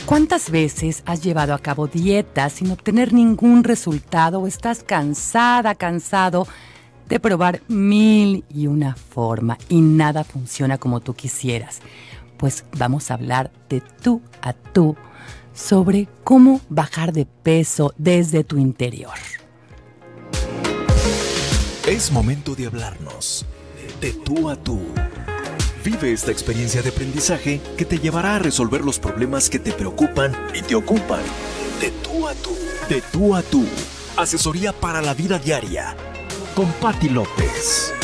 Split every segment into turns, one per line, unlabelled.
¿Cuántas veces has llevado a cabo dietas sin obtener ningún resultado o estás cansado de probar mil y una forma y nada funciona como tú quisieras? Pues vamos a hablar de tú a tú sobre cómo bajar de peso desde tu interior.
Es momento de hablarnos de tú a tú. Vive esta experiencia de aprendizaje que te llevará a resolver los problemas que te preocupan y te ocupan. De tú a tú. De tú a tú. Asesoría para la vida diaria. Con Patti López.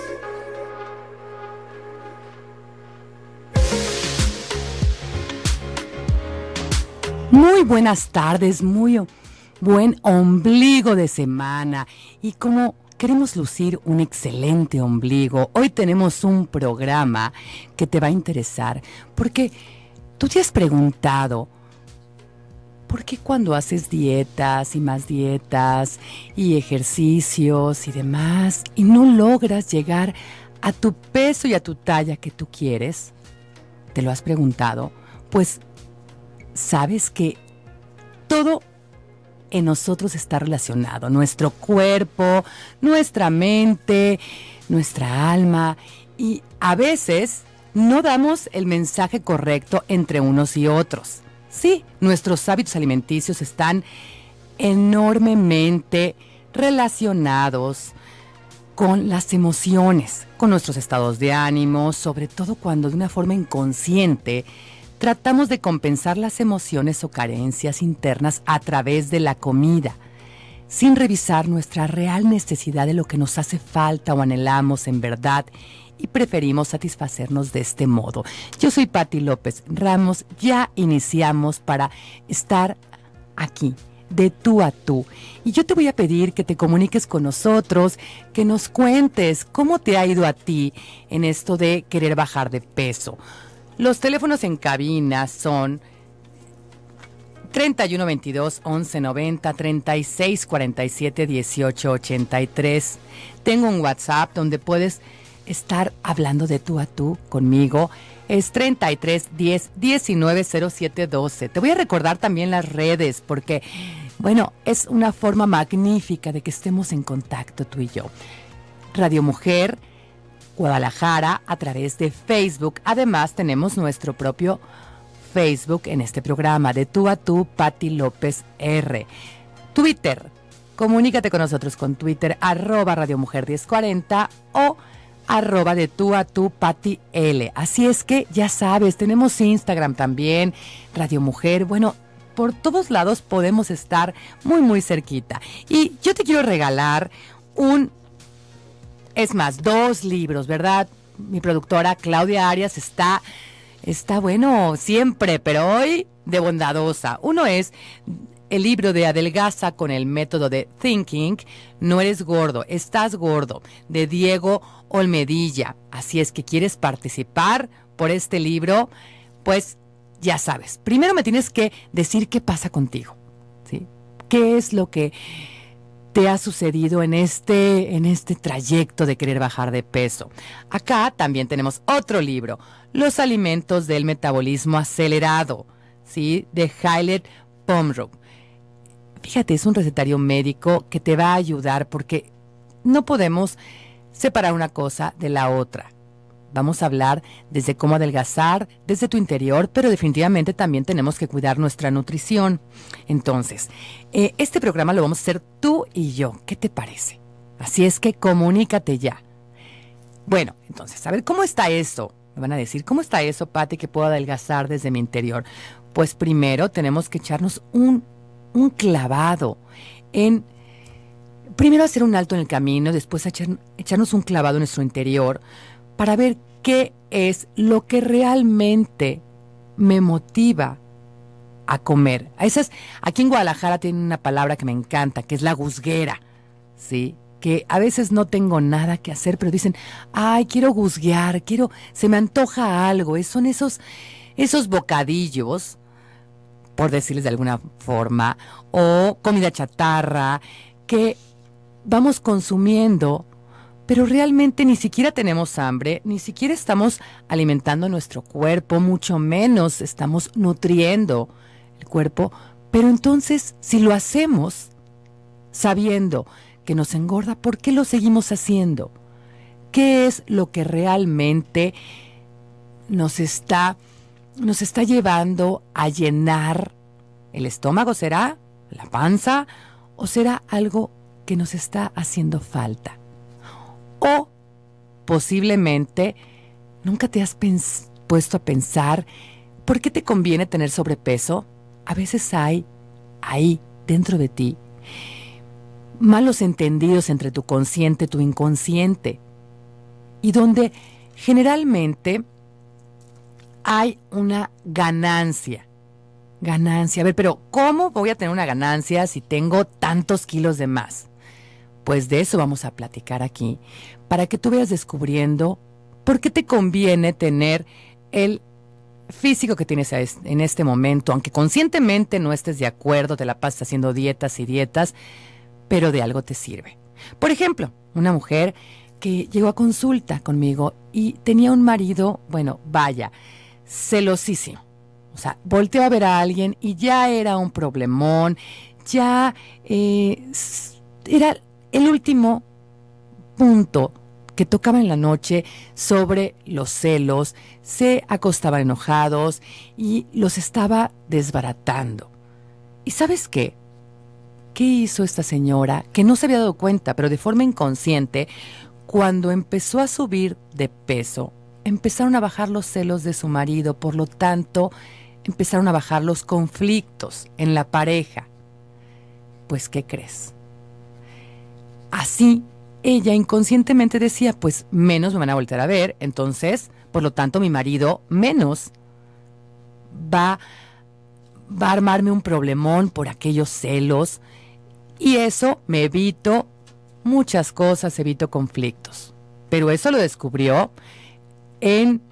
Muy buenas tardes, muy buen ombligo de semana. Y como queremos lucir un excelente ombligo, hoy tenemos un programa que te va a interesar, porque tú te has preguntado, ¿por qué cuando haces dietas y más dietas y ejercicios y demás y no logras llegar a tu peso y a tu talla que tú quieres? ¿Te lo has preguntado? Pues sabes que todo en nosotros está relacionado, nuestro cuerpo, nuestra mente, nuestra alma, y a veces no damos el mensaje correcto entre unos y otros. Sí, nuestros hábitos alimenticios están enormemente relacionados con las emociones, con nuestros estados de ánimo, sobre todo cuando de una forma inconsciente tratamos de compensar las emociones o carencias internas a través de la comida, sin revisar nuestra real necesidad de lo que nos hace falta o anhelamos en verdad, y preferimos satisfacernos de este modo. Yo soy Patti López Ramos, ya iniciamos para estar aquí, de tú a tú. Y yo te voy a pedir que te comuniques con nosotros, que nos cuentes cómo te ha ido a ti en esto de querer bajar de peso. Los teléfonos en cabina son 3122 1190, 3647 1883. Tengo un WhatsApp donde puedes estar hablando de tú a tú conmigo. Es 3310 190712. Te voy a recordar también las redes porque, bueno, es una forma magnífica de que estemos en contacto tú y yo. Radio Mujer Guadalajara a través de Facebook. Además, tenemos nuestro propio Facebook en este programa, de tú a tú, Patti López R. Twitter, comunícate con nosotros con Twitter, @Radio Mujer 1040 o @de tú a tú, Patti L. Así es que ya sabes, tenemos Instagram también, Radio Mujer. Bueno, por todos lados podemos estar muy cerquita. Y yo te quiero regalar dos libros, ¿verdad? Mi productora Claudia Arias está bueno, siempre, pero hoy de bondadosa. Uno es el libro de Adelgaza con el método de Thinking, No eres gordo, estás gordo, de Diego Olmedilla. Así es que quieres participar por este libro, pues ya sabes. Primero me tienes que decir qué pasa contigo, ¿sí? ¿Qué es lo que te ha sucedido en este trayecto de querer bajar de peso? Acá también tenemos otro libro, Los alimentos del metabolismo acelerado, ¿sí? De Haylett Pomrock. Fíjate, es un recetario médico que te va a ayudar porque no podemos separar una cosa de la otra. Vamos a hablar desde cómo adelgazar, desde tu interior, pero definitivamente también tenemos que cuidar nuestra nutrición. Entonces, este programa lo vamos a hacer tú y yo. ¿Qué te parece? Así es que comunícate ya. Bueno, entonces, a ver, ¿cómo está eso? Me van a decir, ¿cómo está eso, Patti, que puedo adelgazar desde mi interior? Pues primero tenemos que echarnos un clavado en... Primero hacer un alto en el camino, después echarnos un clavado en nuestro interior, para ver qué es lo que realmente me motiva a comer. Aquí en Guadalajara tienen una palabra que me encanta, que es la guzguera, ¿sí? Que a veces no tengo nada que hacer, pero dicen, ay, quiero guzguear, se me antoja algo. Son esos bocadillos, por decirles de alguna forma, o comida chatarra, que vamos consumiendo, pero realmente ni siquiera tenemos hambre, ni siquiera estamos alimentando nuestro cuerpo, mucho menos estamos nutriendo el cuerpo, pero entonces si lo hacemos sabiendo que nos engorda, ¿por qué lo seguimos haciendo? ¿Qué es lo que realmente nos está llevando a llenar el estómago? ¿Será la panza o será algo que nos está haciendo falta? O posiblemente nunca te has puesto a pensar por qué te conviene tener sobrepeso. A veces hay ahí dentro de ti malos entendidos entre tu consciente y tu inconsciente, y donde generalmente hay una ganancia. A ver, pero ¿cómo voy a tener una ganancia si tengo tantos kilos de más? Pues de eso vamos a platicar aquí, para que tú vayas descubriendo por qué te conviene tener el físico que tienes en este momento, aunque conscientemente no estés de acuerdo, te la pasas haciendo dietas y dietas, pero de algo te sirve. Por ejemplo, una mujer que llegó a consulta conmigo y tenía un marido, bueno, vaya, celosísimo. O sea, volteó a ver a alguien y ya era un problemón, ya era el último punto que tocaba en la noche sobre los celos, se acostaban enojados y los estaba desbaratando. ¿Y sabes qué? ¿Qué hizo esta señora? Que no se había dado cuenta, pero de forma inconsciente, cuando empezó a subir de peso, empezaron a bajar los celos de su marido, por lo tanto, empezaron a bajar los conflictos en la pareja. Pues, ¿qué crees? Así, ella inconscientemente decía, pues menos me van a voltear a ver, entonces, por lo tanto, mi marido menos va a armarme un problemón por aquellos celos, y eso me evito muchas cosas, evito conflictos. Pero eso lo descubrió en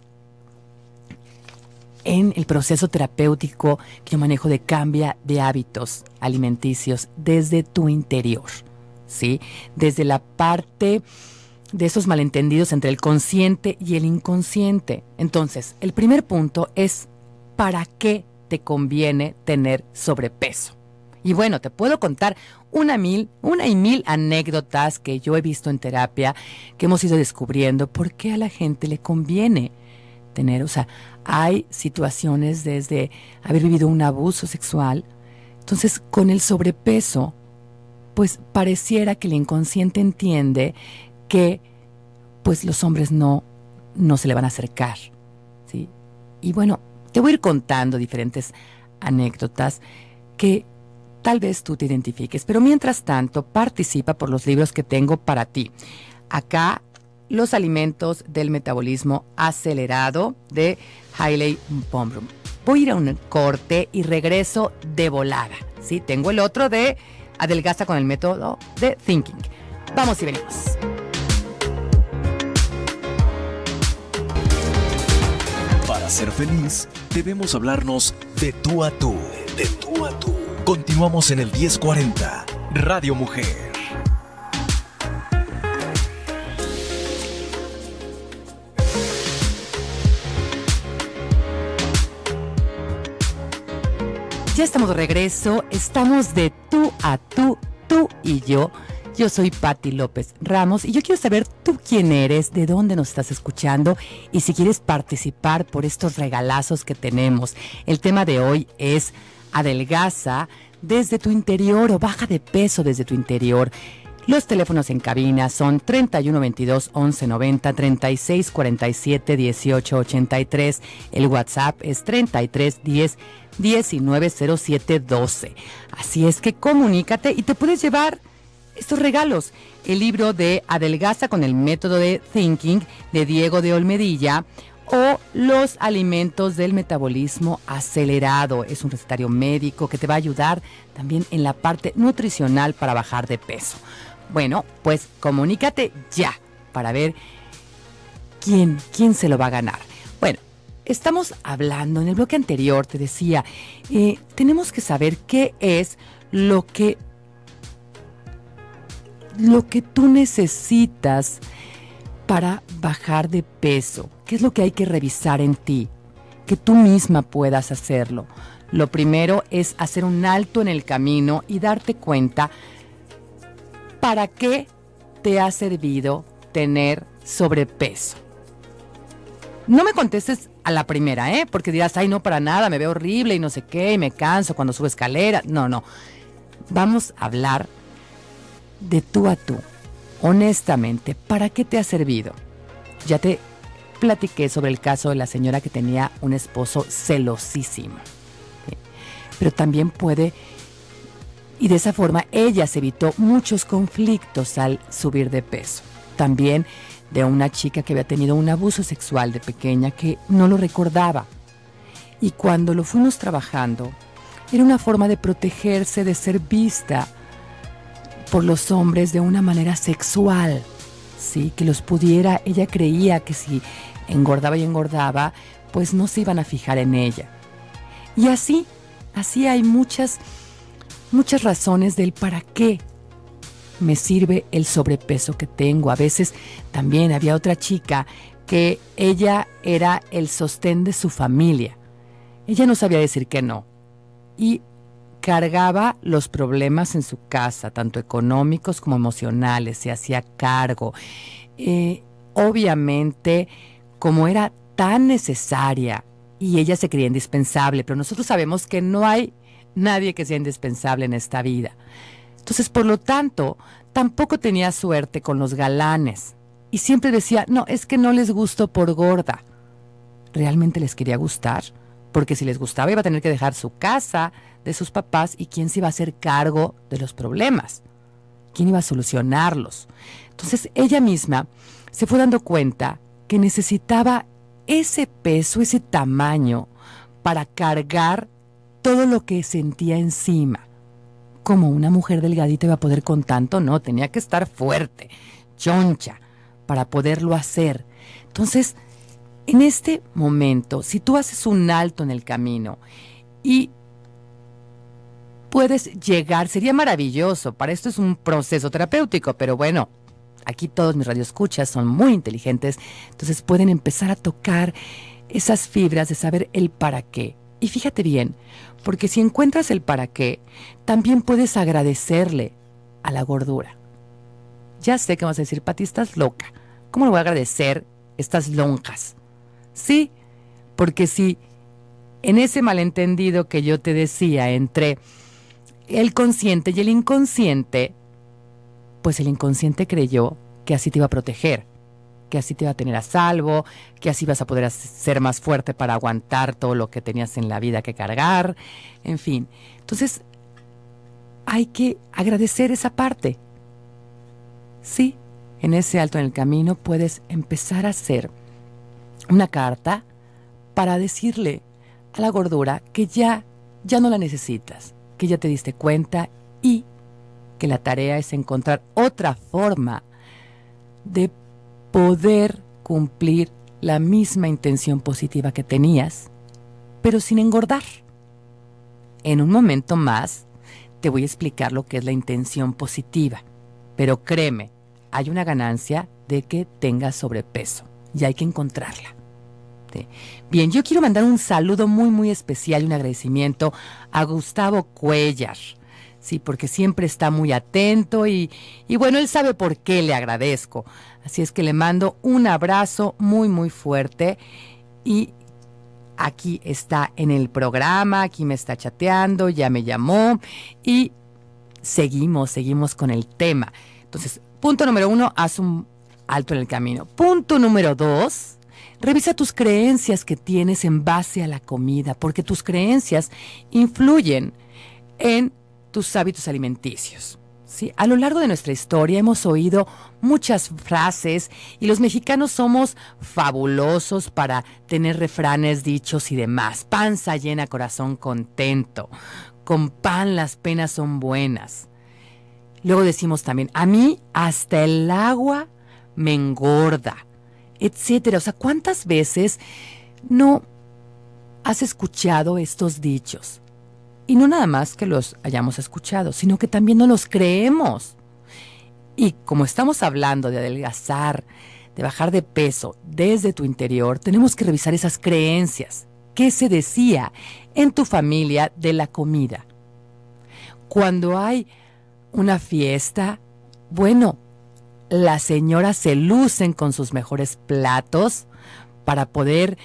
el proceso terapéutico que yo manejo de cambio de hábitos alimenticios desde tu interior, ¿sí? Desde la parte de esos malentendidos entre el consciente y el inconsciente. Entonces, el primer punto es ¿para qué te conviene tener sobrepeso? Y bueno, te puedo contar una y mil anécdotas que yo he visto en terapia, que hemos ido descubriendo por qué a la gente le conviene tener. O sea, hay situaciones desde haber vivido un abuso sexual. Entonces, con el sobrepeso, pues pareciera que el inconsciente entiende que pues los hombres no se le van a acercar, ¿sí? Y bueno, te voy a ir contando diferentes anécdotas que tal vez tú te identifiques, pero mientras tanto participa por los libros que tengo para ti. Acá, Los alimentos del metabolismo acelerado, de Hailey Pomrum. Voy a ir a un corte y regreso de volada, ¿sí? Tengo el otro de Adelgaza con el método de Thinking. Vamos y venimos.
Para ser feliz, debemos hablarnos de tú a tú. De tú a tú. Continuamos en el 1040, Radio Mujer.
Ya estamos de regreso, estamos de tú a tú, tú y yo. Yo soy Patti López Ramos y yo quiero saber tú quién eres, de dónde nos estás escuchando y si quieres participar por estos regalazos que tenemos. El tema de hoy es adelgaza desde tu interior o baja de peso desde tu interior. Los teléfonos en cabina son 3122-1190, 3647-1883. El WhatsApp es 3310-190712. Así es que comunícate y te puedes llevar estos regalos. El libro de Adelgaza con el método de Thinking de Diego de Olmedilla o Los alimentos del metabolismo acelerado. Es un recetario médico que te va a ayudar también en la parte nutricional para bajar de peso. Bueno, pues comunícate ya para ver quién se lo va a ganar. Bueno, estamos hablando, en el bloque anterior te decía, tenemos que saber qué es lo que tú necesitas para bajar de peso. ¿Qué es lo que hay que revisar en ti? Que tú misma puedas hacerlo. lo primero es hacer un alto en el camino y darte cuenta para qué te ha servido tener sobrepeso. No me contestes a la primera, porque dirás, ay, no, para nada, me veo horrible y no sé qué, y me canso cuando subo escaleras. No. Vamos a hablar de tú a tú, honestamente, ¿para qué te ha servido? Ya te platiqué sobre el caso de la señora que tenía un esposo celosísimo. ¿Sí? Pero también puede, y de esa forma ella se evitó muchos conflictos al subir de peso. También de una chica que había tenido un abuso sexual de pequeña que no lo recordaba. Y cuando lo fuimos trabajando, era una forma de protegerse, de ser vista por los hombres de una manera sexual, ¿sí? Que los pudiera, ella creía que si engordaba, pues no se iban a fijar en ella. Y así hay muchas razones del para qué me sirve el sobrepeso que tengo. A veces también había otra chica que ella era el sostén de su familia. Ella no sabía decir que no. Y cargaba los problemas en su casa, tanto económicos como emocionales, se hacía cargo. Obviamente, como era tan necesaria y ella se creía indispensable, pero nosotros sabemos que no hay nadie que sea indispensable en esta vida. Entonces, por lo tanto, tampoco tenía suerte con los galanes. Y siempre decía, no, es que no les gusto por gorda. ¿Realmente les quería gustar? Porque si les gustaba iba a tener que dejar su casa de sus papás y quién se iba a hacer cargo de los problemas. ¿Quién iba a solucionarlos? Entonces, ella misma se fue dando cuenta que necesitaba ese peso, ese tamaño para cargar todo lo que sentía encima. Como una mujer delgadita iba a poder con tanto, no, tenía que estar fuerte, choncha, para poderlo hacer. Entonces, en este momento, si tú haces un alto en el camino y puedes llegar, sería maravilloso, para esto es un proceso terapéutico, pero bueno, aquí todos mis radioescuchas son muy inteligentes, entonces pueden empezar a tocar esas fibras de saber el para qué. Y fíjate bien, porque si encuentras el para qué, también puedes agradecerle a la gordura. Ya sé que vas a decir, Pati, estás loca. ¿Cómo le voy a agradecer estas lonjas? Sí, porque si en ese malentendido que yo te decía entre el consciente y el inconsciente, pues el inconsciente creyó que así te iba a proteger, que así te iba a tener a salvo, que así vas a poder ser más fuerte para aguantar todo lo que tenías en la vida que cargar, en fin. Entonces, hay que agradecer esa parte. Sí, en ese alto en el camino puedes empezar a hacer una carta para decirle a la gordura que ya no la necesitas, que ya te diste cuenta y que la tarea es encontrar otra forma de poder cumplir la misma intención positiva que tenías, pero sin engordar. En un momento más te voy a explicar lo que es la intención positiva, pero créeme, hay una ganancia de que tengas sobrepeso y hay que encontrarla. ¿Sí? Bien, yo quiero mandar un saludo muy, muy especial y un agradecimiento a Gustavo Cuellar. Sí, porque siempre está muy atento y bueno, él sabe por qué le agradezco. Así es que le mando un abrazo muy, muy fuerte y aquí está en el programa, aquí me está chateando, ya me llamó y seguimos con el tema. Entonces, punto número 1, haz un alto en el camino. Punto número 2, revisa tus creencias que tienes en base a la comida, porque tus creencias influyen en tus hábitos alimenticios. ¿Sí? A lo largo de nuestra historia hemos oído muchas frases y los mexicanos somos fabulosos para tener refranes, dichos y demás. Panza llena, corazón contento. Con pan las penas son buenas. Luego decimos también, a mí hasta el agua me engorda, etcétera. O sea, ¿cuántas veces no has escuchado estos dichos? Y no nada más que los hayamos escuchado, sino que también no los creemos. Y como estamos hablando de adelgazar, de bajar de peso desde tu interior, tenemos que revisar esas creencias qué se decía en tu familia de la comida. Cuando hay una fiesta, bueno, las señoras se lucen con sus mejores platos para poder,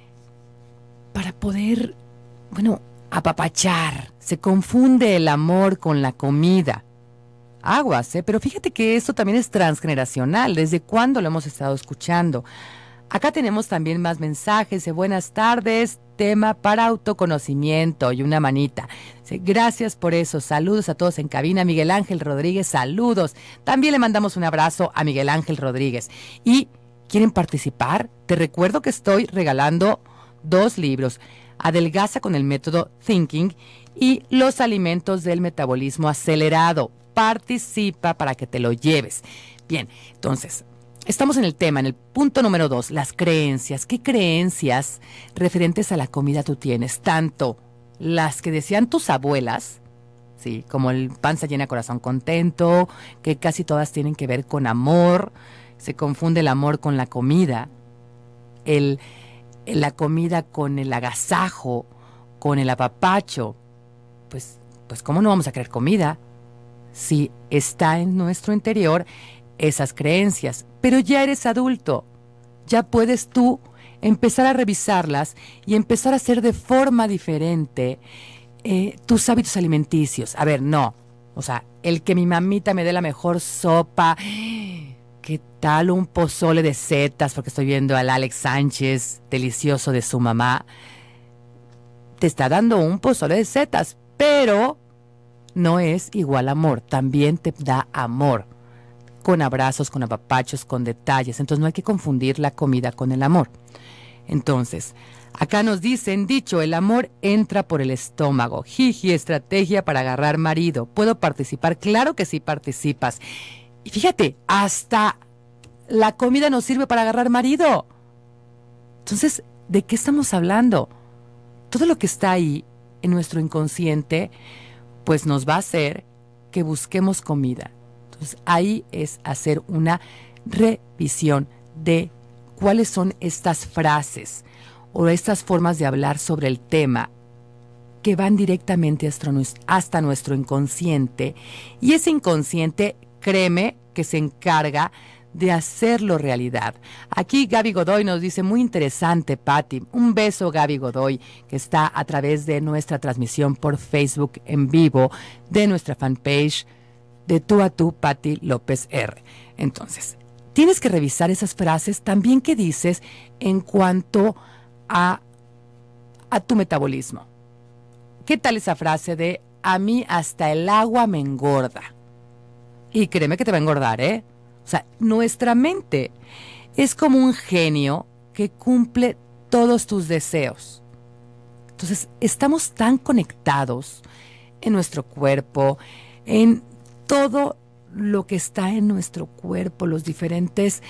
bueno, apapachar. Se confunde el amor con la comida. Aguas, pero fíjate que esto también es transgeneracional. ¿Desde cuándo lo hemos estado escuchando? Acá tenemos también más mensajes de buenas tardes, tema para autoconocimiento y una manita. Gracias por eso, saludos a todos en cabina. Miguel Ángel Rodríguez, saludos. También le mandamos un abrazo a Miguel Ángel Rodríguez. ¿Y quieren participar? Te recuerdo que estoy regalando 2 libros, Adelgaza con el método Thinking y Los alimentos del metabolismo acelerado. Participa para que te lo lleves. Bien, entonces, estamos en el tema, en el punto número 2, las creencias. ¿Qué creencias referentes a la comida tú tienes? Tanto las que decían tus abuelas, sí, como el panza llena, corazón contento, que casi todas tienen que ver con amor. Se confunde el amor con la comida, la comida con el agasajo, con el apapacho. Pues, ¿cómo no vamos a querer comida si está en nuestro interior esas creencias? Pero ya eres adulto, ya puedes tú empezar a revisarlas y empezar a hacer de forma diferente tus hábitos alimenticios. A ver, no, o sea, el que mi mamita me dé la mejor sopa, ¿qué tal un pozole de setas? Porque estoy viendo al Alex Sánchez, delicioso, de su mamá. Te está dando un pozole de setas, pero no es igual amor, también te da amor, con abrazos, con apapachos, con detalles. Entonces no hay que confundir la comida con el amor. Entonces, acá nos dicen, dicho, el amor entra por el estómago. Jiji, estrategia para agarrar marido. ¿Puedo participar? Claro que sí participas. Y fíjate, hasta la comida nos sirve para agarrar marido. Entonces, ¿de qué estamos hablando? Todo lo que está ahí en nuestro inconsciente, pues nos va a hacer que busquemos comida. Entonces, ahí es hacer una revisión de cuáles son estas frases o estas formas de hablar sobre el tema que van directamente hasta nuestro inconsciente. Y ese inconsciente, créeme, que se encarga de hacerlo realidad. Aquí Gaby Godoy nos dice, muy interesante, Patti. Un beso, Gaby Godoy, que está a través de nuestra transmisión por Facebook en vivo, de nuestra fanpage de Tú a Tú, Patti López R. Entonces, tienes que revisar esas frases también que dices en cuanto a tu metabolismo. ¿Qué tal esa frase de a mí hasta el agua me engorda? Y créeme que te va a engordar, ¿eh? O sea, nuestra mente es como un genio que cumple todos tus deseos. Entonces, estamos tan conectados en nuestro cuerpo, en todo lo que está en nuestro cuerpo, los diferentes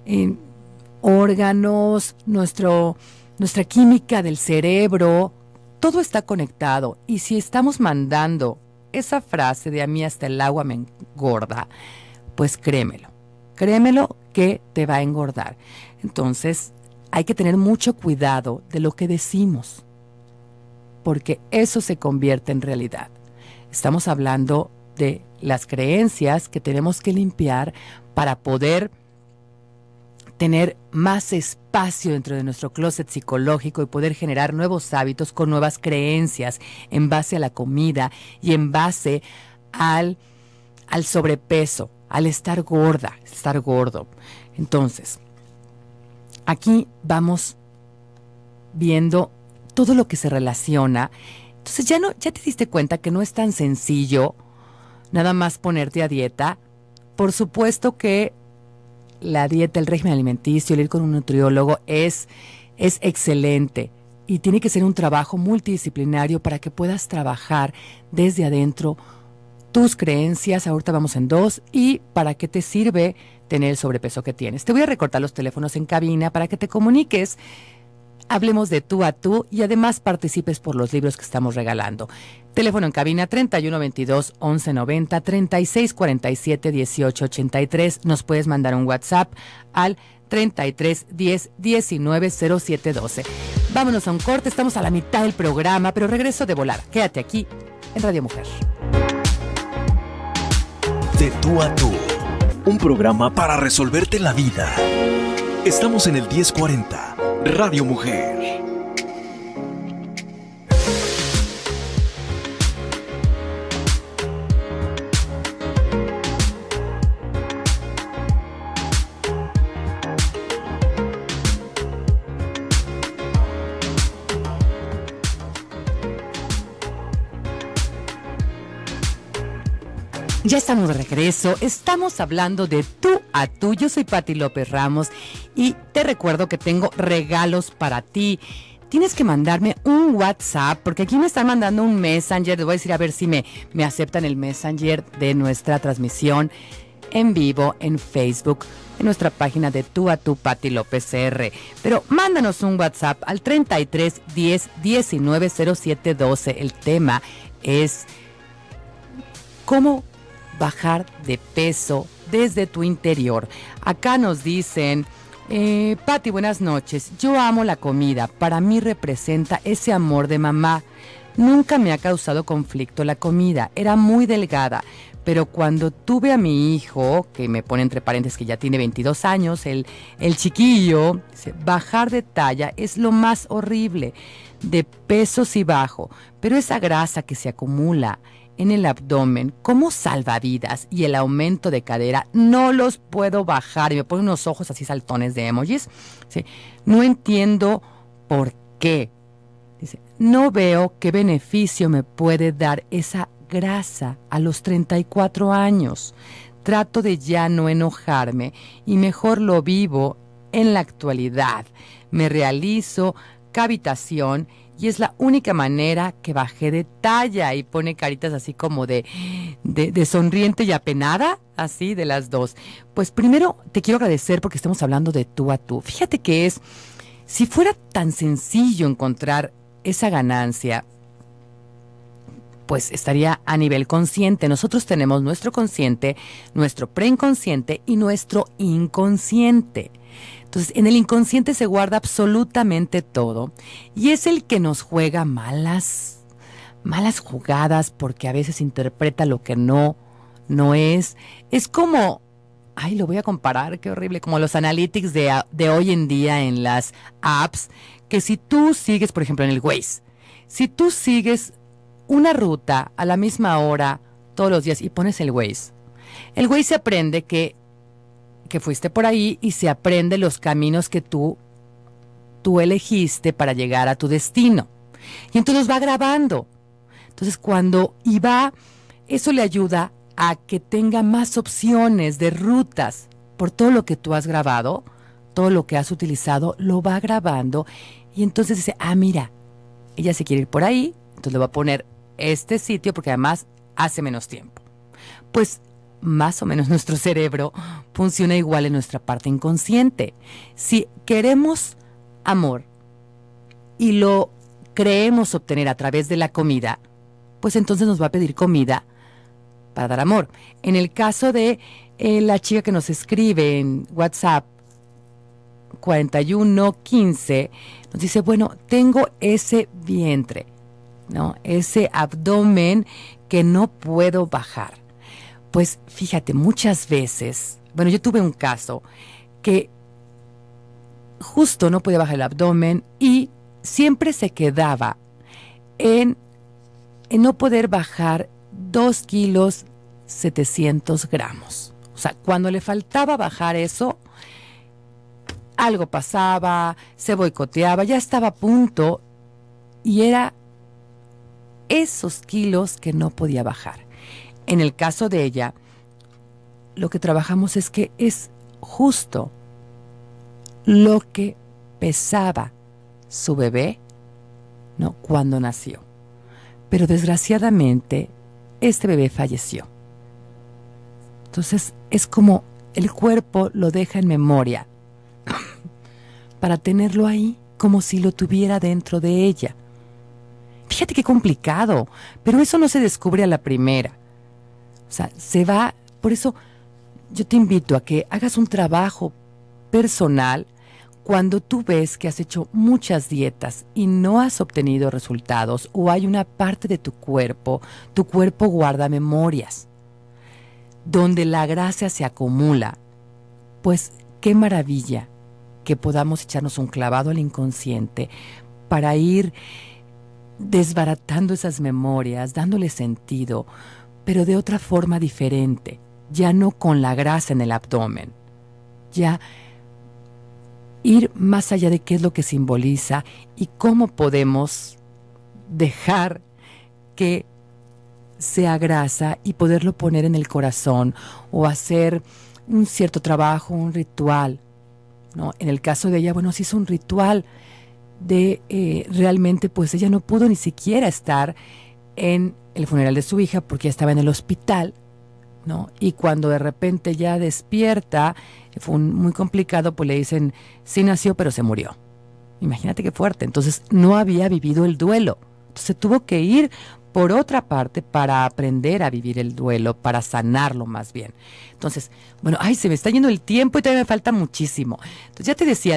órganos, nuestra química del cerebro, todo está conectado. Y si estamos mandando esa frase de a mí hasta el agua me engorda, pues créemelo que te va a engordar. Entonces, hay que tener mucho cuidado de lo que decimos, porque eso se convierte en realidad. Estamos hablando de las creencias que tenemos que limpiar para poder tener más espacio dentro de nuestro closet psicológico y poder generar nuevos hábitos con nuevas creencias en base a la comida y en base al sobrepeso, al estar gordo. Entonces, aquí vamos viendo todo lo que se relaciona. Entonces ya te diste cuenta que no es tan sencillo nada más ponerte a dieta. Por supuesto que la dieta, el régimen alimenticio, el ir con un nutriólogo es excelente y tiene que ser un trabajo multidisciplinario para que puedas trabajar desde adentro tus creencias. Ahorita vamos en 2 y para qué te sirve tener el sobrepeso que tienes. Te voy a recortar los teléfonos en cabina para que te comuniques, hablemos de tú a tú y además participes por los libros que estamos regalando. Teléfono en cabina 3122-1190, 3647-1883. Nos puedes mandar un WhatsApp al 3310-190712. Vámonos a un corte, estamos a la mitad del programa, pero regreso de volada. Quédate aquí en Radio Mujer.
De tú a tú, un programa para resolverte la vida. Estamos en el 1040, Radio Mujer.
Ya estamos de regreso, estamos hablando de tú a tú. Yo soy Pati López Ramos y te recuerdo que tengo regalos para ti. Tienes que mandarme un WhatsApp, porque aquí me están mandando un Messenger. Les voy a decir a ver si me aceptan el Messenger de nuestra transmisión en vivo en Facebook, en nuestra página de tú a tú, Pati López R. Pero mándanos un WhatsApp al 33 10 19 07 12. El tema es cómo bajar de peso desde tu interior. Acá nos dicen, Pati, buenas noches. Yo amo la comida. Para mí representa ese amor de mamá. Nunca me ha causado conflicto la comida. Era muy delgada. Pero cuando tuve a mi hijo, que me pone entre paréntesis que ya tiene 22 años, el chiquillo, bajar de talla es lo más horrible. De peso sí bajo, pero esa grasa que se acumula en el abdomen como salvavidas y el aumento de cadera no los puedo bajar. Y me ponen unos ojos así saltones de emojis. ¿Sí? No entiendo por qué. Dice, no veo qué beneficio me puede dar esa grasa a los 34 años. Trato de ya no enojarme y mejor lo vivo en la actualidad. Me realizo cavitación y es la única manera que bajé de talla. Y pone caritas así como de sonriente y apenada, así de las dos. Pues primero te quiero agradecer porque estamos hablando de tú a tú. Fíjate que si fuera tan sencillo encontrar esa ganancia, pues estaría a nivel consciente. Nosotros tenemos nuestro consciente, nuestro preinconsciente y nuestro inconsciente. Entonces, en el inconsciente se guarda absolutamente todo y es el que nos juega malas jugadas porque a veces interpreta lo que no es. Es como, lo voy a comparar, qué horrible, como los analytics de hoy en día en las apps, que si tú sigues, por ejemplo, en el Waze, si tú sigues una ruta a la misma hora todos los días y pones el Waze se aprende que fuiste por ahí y se aprende los caminos que tú elegiste para llegar a tu destino. Y entonces va grabando. Entonces eso le ayuda a que tenga más opciones de rutas por todo lo que tú has grabado, todo lo que has utilizado, lo va grabando. Y entonces dice, mira, ella se quiere ir por ahí, entonces le va a poner este sitio porque además hace menos tiempo. Pues más o menos nuestro cerebro funciona igual en nuestra parte inconsciente. Si queremos amor y lo creemos obtener a través de la comida, pues entonces nos va a pedir comida para dar amor. En el caso de la chica que nos escribe en WhatsApp 4115, nos dice, bueno, tengo ese vientre, ¿no? Ese abdomen que no puedo bajar. Pues fíjate, muchas veces, yo tuve un caso que justo no podía bajar el abdomen y siempre se quedaba en no poder bajar 2 kilos 700 gramos. O sea, cuando le faltaba bajar eso, algo pasaba, se boicoteaba, ya estaba a punto y era esos kilos que no podía bajar. En el caso de ella, lo que trabajamos es que es justo lo que pesaba su bebé, ¿no?, cuando nació. Pero desgraciadamente, este bebé falleció. Entonces, es como el cuerpo lo deja en memoria para tenerlo ahí, como si lo tuviera dentro de ella. Fíjate qué complicado, pero eso no se descubre a la primera. O sea, se va. Por eso yo te invito a que hagas un trabajo personal Cuando tú ves que has hecho muchas dietas y no has obtenido resultados, o hay una parte de tu cuerpo guarda memorias, donde la grasa se acumula, pues qué maravilla que podamos echarnos un clavado al inconsciente para ir desbaratando esas memorias, dándole sentido, pero de otra forma diferente, ya no con la grasa en el abdomen, ya ir más allá de qué es lo que simboliza y cómo podemos dejar que sea grasa y poderlo poner en el corazón o hacer un cierto trabajo, un ritual, ¿no? En el caso de ella, bueno, se hizo un ritual de realmente, pues ella no pudo ni siquiera estar en el funeral de su hija porque ya estaba en el hospital, ¿no? Y cuando de repente ya despierta, fue muy complicado, pues le dicen, sí nació, pero se murió. Imagínate qué fuerte. Entonces no había vivido el duelo. Entonces tuvo que ir por otra parte para aprender a vivir el duelo, para sanarlo más bien. Entonces, bueno, ay, se me está yendo el tiempo y todavía me falta muchísimo. Entonces ya te decía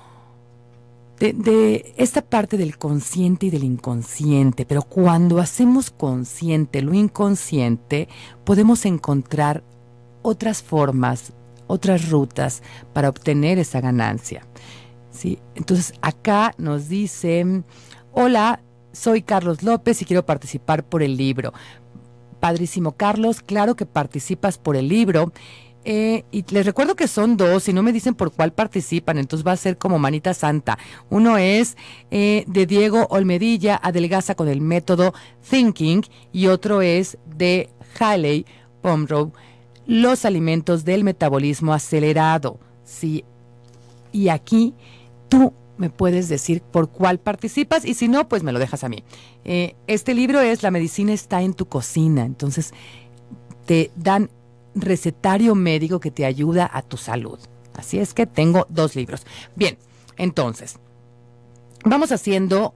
de esta parte del consciente y del inconsciente, pero cuando hacemos consciente lo inconsciente, podemos encontrar otras formas, otras rutas para obtener esa ganancia, ¿sí? Entonces acá nos dicen, hola, soy Carlos López y quiero participar por el libro. Padrísimo, Carlos, claro que participas por el libro. Y les recuerdo que son dos y no me dicen por cuál participan, entonces va a ser como manita santa. Uno es de Diego Olmedilla, Adelgaza con el método Thinking, y otro es de Haley Pomrow, Los alimentos del metabolismo acelerado. Sí. Y aquí tú me puedes decir por cuál participas y si no, pues me lo dejas a mí. Este libro es La medicina está en tu cocina, entonces te dan recetario médico que te ayuda a tu salud. Así es que tengo 2 libros. Bien, entonces, vamos haciendo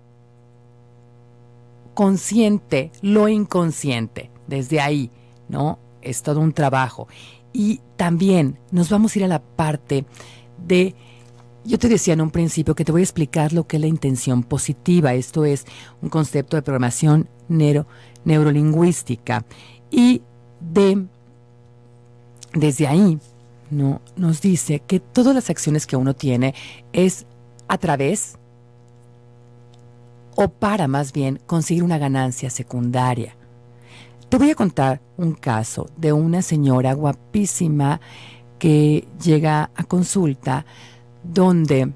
consciente lo inconsciente. Desde ahí, ¿no? Es todo un trabajo. Y también nos vamos a ir a la parte de, yo te decía en un principio que te voy a explicar lo que es la intención positiva. Esto es un concepto de programación neurolingüística. Y desde ahí, ¿no? Nos dice que todas las acciones que uno tiene es a través o para más bien conseguir una ganancia secundaria. Te voy a contar un caso de una señora guapísima que llega a consulta donde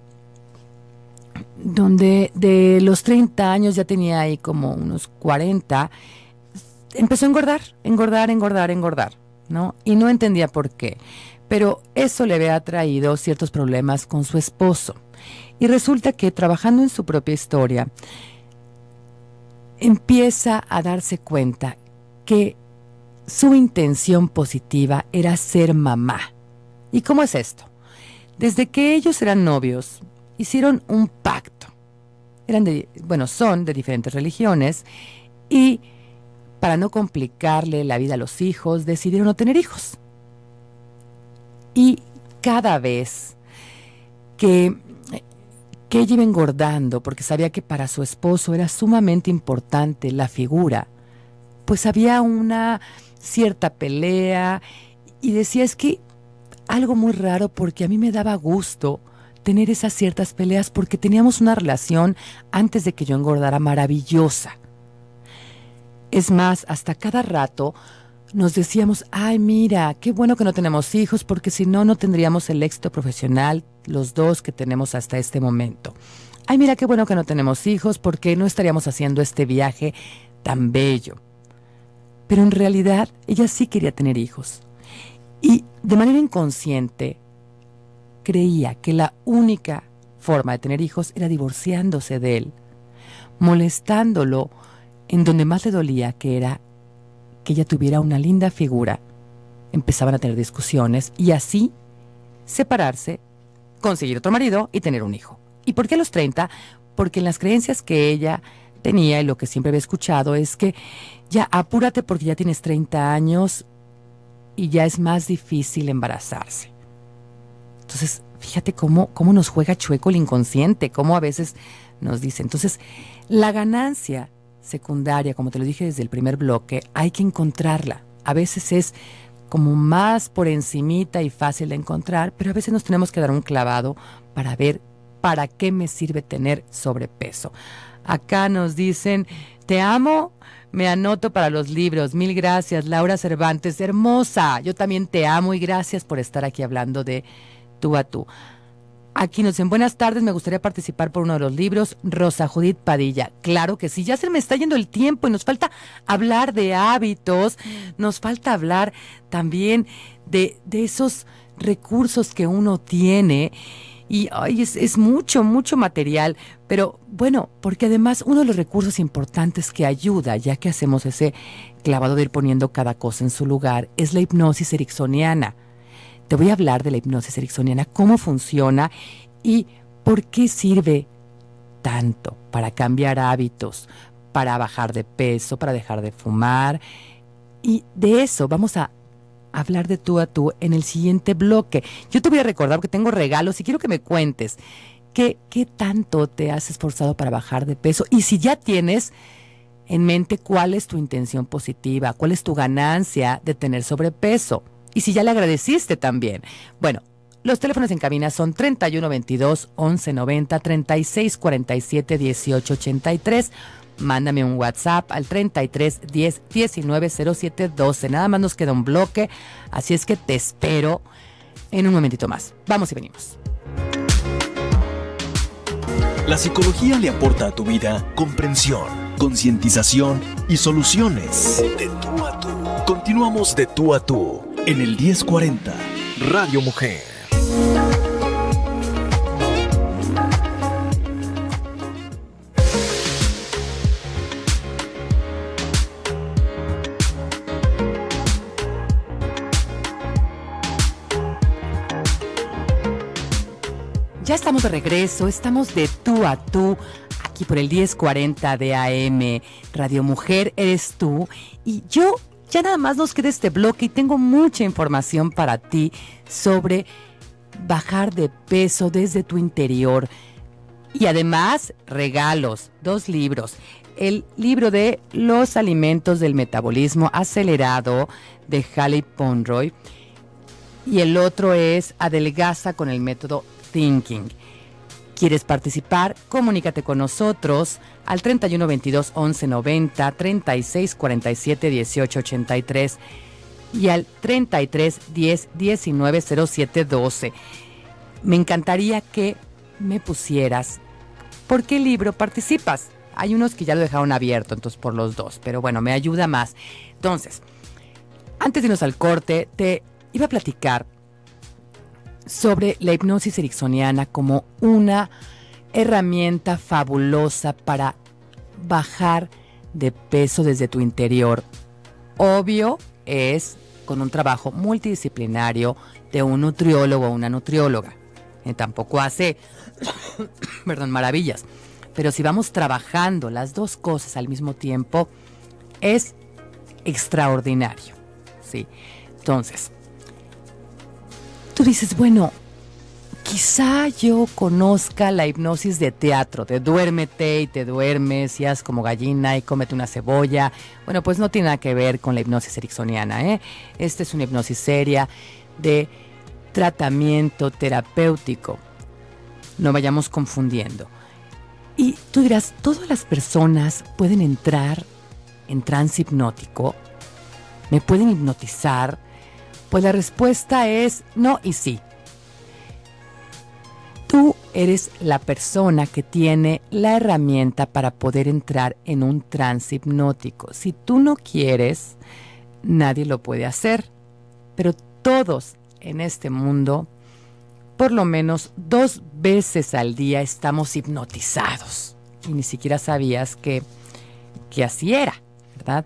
de los 30 años ya tenía ahí como unos 40, empezó a engordar, ¿no? Y no entendía por qué, pero eso le había traído ciertos problemas con su esposo. Y resulta que trabajando en su propia historia, empieza a darse cuenta que su intención positiva era ser mamá. ¿Y cómo es esto? Desde que ellos eran novios, hicieron un pacto. Son de diferentes religiones y para no complicarle la vida a los hijos, decidieron no tener hijos. Y cada vez que ella iba engordando, porque sabía que para su esposo era sumamente importante la figura, pues había una cierta pelea y decía, es que algo muy raro porque a mí me daba gusto tener esas ciertas peleas porque teníamos una relación antes de que yo engordara maravillosa. Es más, hasta cada rato nos decíamos, ay, mira, qué bueno que no tenemos hijos porque si no, no tendríamos el éxito profesional, los dos que tenemos hasta este momento. Ay, mira, qué bueno que no tenemos hijos porque no estaríamos haciendo este viaje tan bello. Pero en realidad, ella sí quería tener hijos. Y de manera inconsciente, creía que la única forma de tener hijos era divorciándose de él, molestándolo en donde más le dolía, que era que ella tuviera una linda figura. Empezaban a tener discusiones y así separarse, conseguir otro marido y tener un hijo. ¿Y por qué a los 30? Porque en las creencias que ella tenía y lo que siempre había escuchado es que ya apúrate porque ya tienes 30 años y ya es más difícil embarazarse. Entonces Fíjate cómo nos juega chueco el inconsciente, cómo a veces nos dice. Entonces, la ganancia secundaria, como te lo dije desde el primer bloque, hay que encontrarla. A veces es como más por encimita y fácil de encontrar, pero a veces nos tenemos que dar un clavado para ver para qué me sirve tener sobrepeso. Acá nos dicen, te amo, me anoto para los libros. Mil gracias, Laura Cervantes, hermosa. Yo también te amo y gracias por estar aquí hablando de Tú a Tú. Aquí nos dicen, buenas tardes, me gustaría participar por uno de los libros. Rosa Judith Padilla. Claro que sí, ya se me está yendo el tiempo y nos falta hablar de hábitos, nos falta hablar también de esos recursos que uno tiene. Y ay, es mucho material, pero bueno, porque además uno de los recursos importantes que ayuda, ya que hacemos ese clavado de ir poniendo cada cosa en su lugar, es la hipnosis ericksoniana. Te voy a hablar de la hipnosis ericksoniana, cómo funciona y por qué sirve tanto para cambiar hábitos, para bajar de peso, para dejar de fumar. Y de eso vamos a hablar de Tú a Tú en el siguiente bloque. Yo te voy a recordar que tengo regalos y quiero que me cuentes qué tanto te has esforzado para bajar de peso y si ya tienes en mente cuál es tu intención positiva, cuál es tu ganancia de tener sobrepeso y si ya le agradeciste también. Bueno, los teléfonos en cabina son 3122 1190, 3647 1883. Mándame un WhatsApp al 33 10 19 07 12. Nada más nos queda un bloque, así es que te espero en un momentito más. Vamos y venimos.
La psicología le aporta a tu vida comprensión, concientización y soluciones. De Tú a Tú. Continuamos de Tú a Tú en el 1040 Radio Mujer.
Ya estamos de regreso, estamos de Tú a Tú, aquí por el 1040 de AM, Radio Mujer, eres tú. Y yo, ya nada más nos queda este bloque y tengo mucha información para ti sobre bajar de peso desde tu interior. Y además, regalos, 2 libros. El libro de Los alimentos del metabolismo acelerado de Haley Pomeroy. Y el otro es Adelgaza con el método Thinking. ¿Quieres participar? Comunícate con nosotros al 31 22 11 90, 36 47 18 83 y al 33 10 19 07 12. Me encantaría que me pusieras por qué libro participas. Hay unos que ya lo dejaron abierto, entonces por los 2, pero bueno, me ayuda más. Entonces, antes de irnos al corte, te iba a platicar sobre la hipnosis ericksoniana como una herramienta fabulosa para bajar de peso desde tu interior. Obvio es con un trabajo multidisciplinario de un nutriólogo o una nutrióloga. Tampoco hace maravillas. Pero si vamos trabajando las 2 cosas al mismo tiempo, es extraordinario. ¿Sí? Entonces, tú dices, bueno, quizá yo conozca la hipnosis de teatro, de duérmete y te duermes y haz como gallina y cómete una cebolla. Bueno, pues no tiene nada que ver con la hipnosis ericksoniana, ¿eh? Esta es una hipnosis seria de tratamiento terapéutico. No vayamos confundiendo. Y tú dirás, ¿todas las personas pueden entrar en trance hipnótico? ¿Me pueden hipnotizar? Pues la respuesta es no y sí. Tú eres la persona que tiene la herramienta para poder entrar en un trance hipnótico. Si tú no quieres, nadie lo puede hacer. Pero todos en este mundo, por lo menos 2 veces al día estamos hipnotizados. Y ni siquiera sabías que así era, ¿verdad?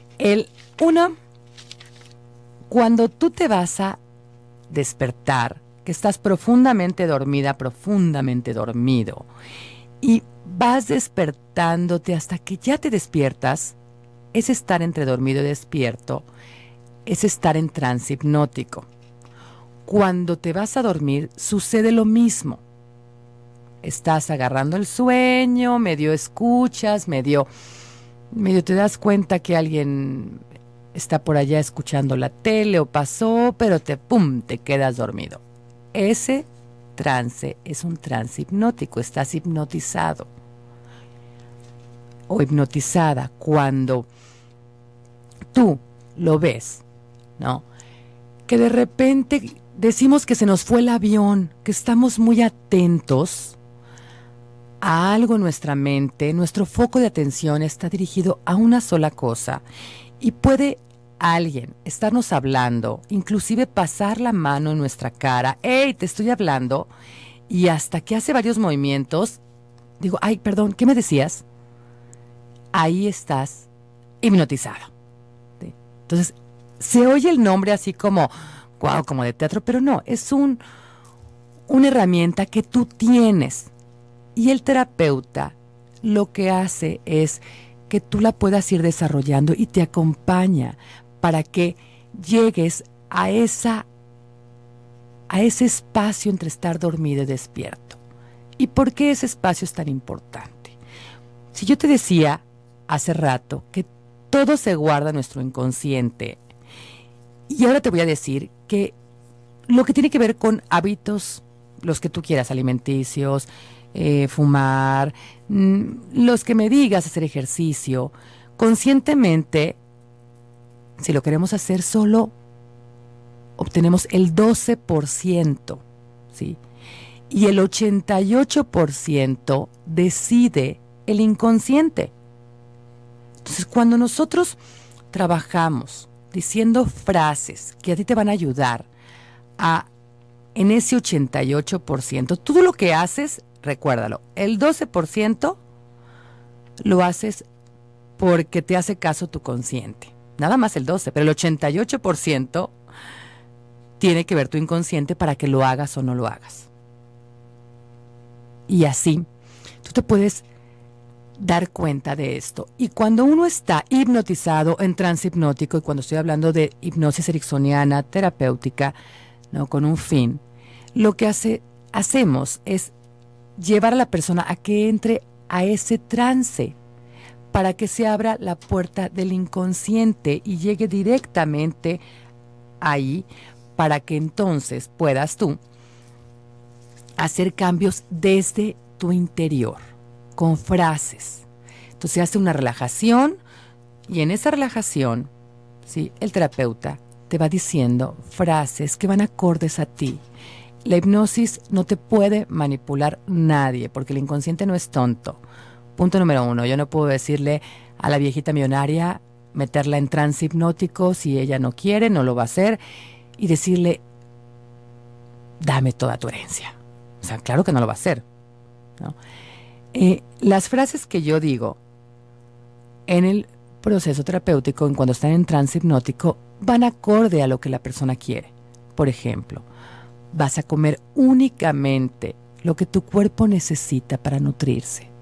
Cuando tú te vas a despertar, que estás profundamente dormida, profundamente dormido, y vas despertándote hasta que ya te despiertas, es estar entre dormido y despierto, es estar en trance hipnótico. cuando te vas a dormir sucede lo mismo. Estás agarrando el sueño, medio escuchas, medio te das cuenta que alguien está por allá escuchando la tele o pasó, pero te quedas dormido. Ese trance es un trance hipnótico, estás hipnotizado o hipnotizada cuando tú lo ves, ¿no? Que de repente decimos que se nos fue el avión, que estamos muy atentos a algo en nuestra mente, nuestro foco de atención está dirigido a una sola cosa y puede alguien estarnos hablando, inclusive pasar la mano en nuestra cara, ¡hey, te estoy hablando! Y hasta que hace varios movimientos, digo, ¡ay, perdón, ¿qué me decías? Ahí estás hipnotizado. ¿Sí? Entonces, se oye el nombre así como, wow, como de teatro, pero no, es una herramienta que tú tienes. Y el terapeuta lo que hace es que tú la puedas ir desarrollando y te acompaña para que llegues a ese espacio entre estar dormido y despierto. ¿Y por qué ese espacio es tan importante? Si yo te decía hace rato que todo se guarda en nuestro inconsciente, y ahora te voy a decir que lo que tiene que ver con hábitos, los que tú quieras, alimenticios, fumar, los que me digas, hacer ejercicio, conscientemente, si lo queremos hacer, solo obtenemos el 12%, ¿sí? Y el 88% decide el inconsciente. Entonces, cuando nosotros trabajamos diciendo frases que a ti te van a ayudar en ese 88%, todo lo que haces, recuérdalo, el 12% lo haces porque te hace caso tu consciente. Nada más el 12%, pero el 88% tiene que ver tu inconsciente para que lo hagas o no lo hagas. Y así, tú te puedes dar cuenta de esto. Y cuando uno está hipnotizado en trance hipnótico, y cuando estoy hablando de hipnosis ericksoniana terapéutica, ¿no? Con un fin, lo que hacemos es llevar a la persona a que entre a ese trance para que se abra la puerta del inconsciente y llegue directamente ahí para que entonces puedas tú hacer cambios desde tu interior con frases. Entonces se hace una relajación y en esa relajación, ¿sí?, el terapeuta te va diciendo frases que van acordes a ti. La hipnosis no te puede manipular nadie porque el inconsciente no es tonto. Punto número 1, yo no puedo decirle a la viejita millonaria, meterla en trance hipnótico si ella no quiere, no lo va a hacer, y decirle, dame toda tu herencia. O sea, claro que no lo va a hacer, ¿no? Las frases que yo digo en el proceso terapéutico, en cuando están en trance hipnótico, van acorde a lo que la persona quiere. Por ejemplo, vas a comer únicamente lo que tu cuerpo necesita para nutrirse.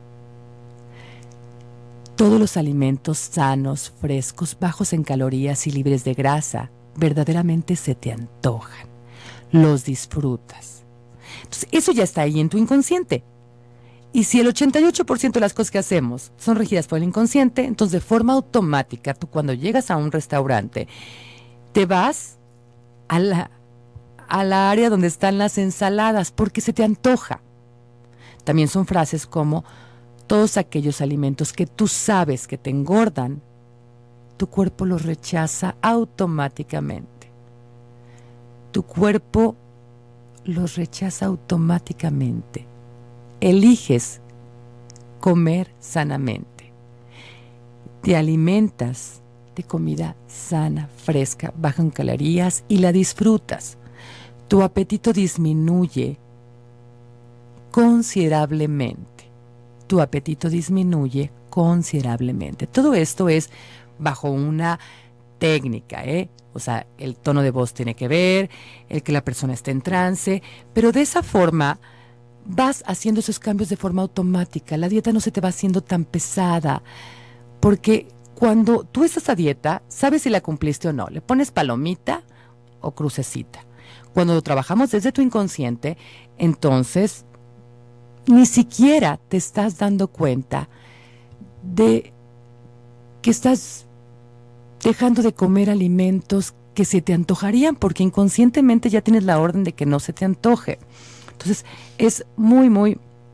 Todos los alimentos sanos, frescos, bajos en calorías y libres de grasa, verdaderamente se te antojan. Los disfrutas. Entonces, eso ya está ahí en tu inconsciente. Y si el 88% de las cosas que hacemos son regidas por el inconsciente, entonces de forma automática, tú cuando llegas a un restaurante, te vas a la área donde están las ensaladas porque se te antoja. También son frases como, todos aquellos alimentos que tú sabes que te engordan, tu cuerpo los rechaza automáticamente. Tu cuerpo los rechaza automáticamente. Eliges comer sanamente. Te alimentas de comida sana, fresca, baja en calorías y la disfrutas. Tu apetito disminuye considerablemente. Tu apetito disminuye considerablemente. Todo esto es bajo una técnica, O sea, el tono de voz tiene que ver, el que la persona esté en trance, pero de esa forma vas haciendo esos cambios de forma automática. La dieta no se te va haciendo tan pesada, porque cuando tú estás a dieta, sabes si la cumpliste o no. Le pones palomita o crucecita. Cuando lo trabajamos desde tu inconsciente, entonces ni siquiera te estás dando cuenta de que estás dejando de comer alimentos que se te antojarían, porque inconscientemente ya tienes la orden de que no se te antoje. Entonces es muy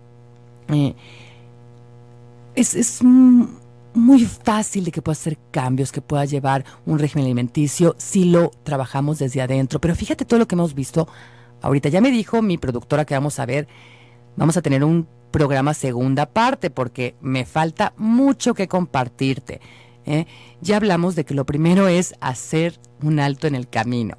muy fácil de que puedas hacer cambios, que puedas llevar un régimen alimenticio si lo trabajamos desde adentro. Pero fíjate todo lo que hemos visto ahorita. Ya me dijo mi productora que vamos a tener un programa segunda parte, porque me falta mucho que compartirte. Ya hablamos de que lo primero es hacer un alto en el camino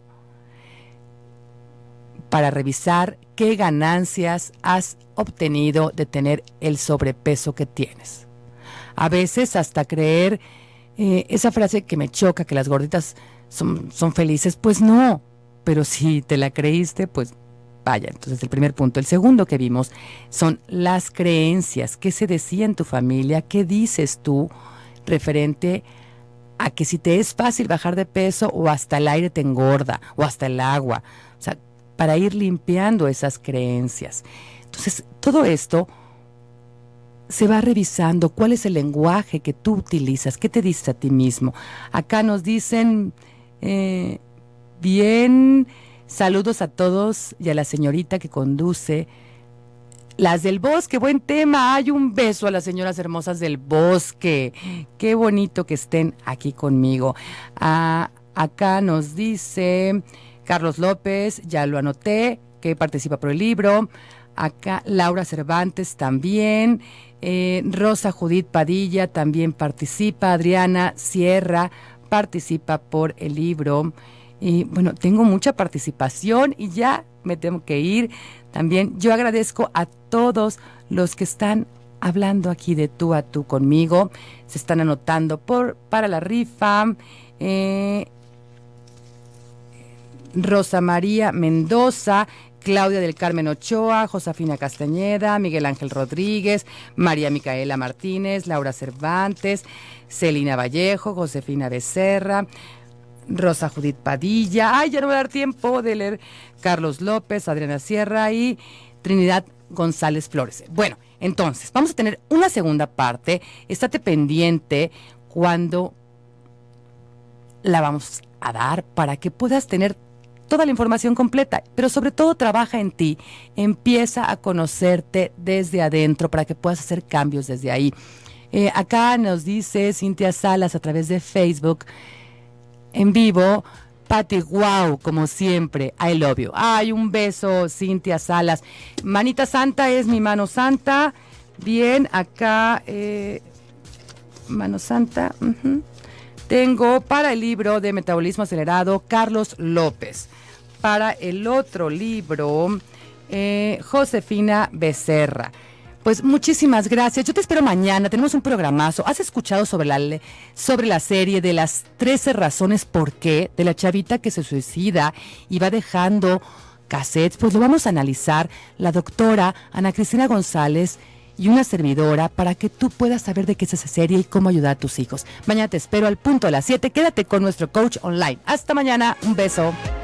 para revisar qué ganancias has obtenido de tener el sobrepeso que tienes. A veces hasta creer esa frase que me choca, que las gorditas son felices, pues no, pero si te la creíste, pues vaya. Entonces el primer punto. El segundo que vimos son las creencias. ¿Qué se decía en tu familia? ¿Qué dices tú referente a que si te es fácil bajar de peso, o hasta el aire te engorda, o hasta el agua? O sea, para ir limpiando esas creencias. Entonces, todo esto se va revisando. ¿Cuál es el lenguaje que tú utilizas? ¿Qué te dices a ti mismo? Acá nos dicen, bien, saludos a todos y a la señorita que conduce. Las del Bosque, buen tema. Hay un beso a las señoras hermosas del Bosque. Qué bonito que estén aquí conmigo. Acá nos dice Carlos López, ya lo anoté, que participa por el libro. Acá Laura Cervantes también. Rosa Judith Padilla también participa. Adriana Sierra participa por el libro. Y bueno, tengo mucha participación y ya me tengo que ir. También yo agradezco a todos los que están hablando aquí de tú a tú conmigo. Se están anotando para la rifa. Rosa María Mendoza, Claudia del Carmen Ochoa, Josefina Castañeda, Miguel Ángel Rodríguez, María Micaela Martínez, Laura Cervantes, Celina Vallejo, Josefina Becerra, Rosa Judith Padilla. Ay, ya no me va a dar tiempo de leer. Carlos López, Adriana Sierra y Trinidad González Flores. Bueno, entonces, vamos a tener una segunda parte. Estate pendiente cuando la vamos a dar para que puedas tener toda la información completa, pero sobre todo trabaja en ti, empieza a conocerte desde adentro para que puedas hacer cambios desde ahí. Acá nos dice Cintia Salas a través de Facebook, en vivo, Pati, wow, como siempre, I love you. Ay, un beso, Cintia Salas. Manita Santa es mi mano santa. Bien, acá, mano santa. Tengo para el libro de Metabolismo Acelerado, Carlos López. Para el otro libro, Josefina Becerra. Pues muchísimas gracias. Yo te espero mañana. Tenemos un programazo. ¿Has escuchado sobre la serie de las 13 razones por qué? De la chavita que se suicida y va dejando cassettes. Pues lo vamos a analizar la doctora Ana Cristina González y una servidora para que tú puedas saber de qué es esa serie y cómo ayudar a tus hijos. Mañana te espero al punto de las 7. Quédate con nuestro coach online. Hasta mañana. Un beso.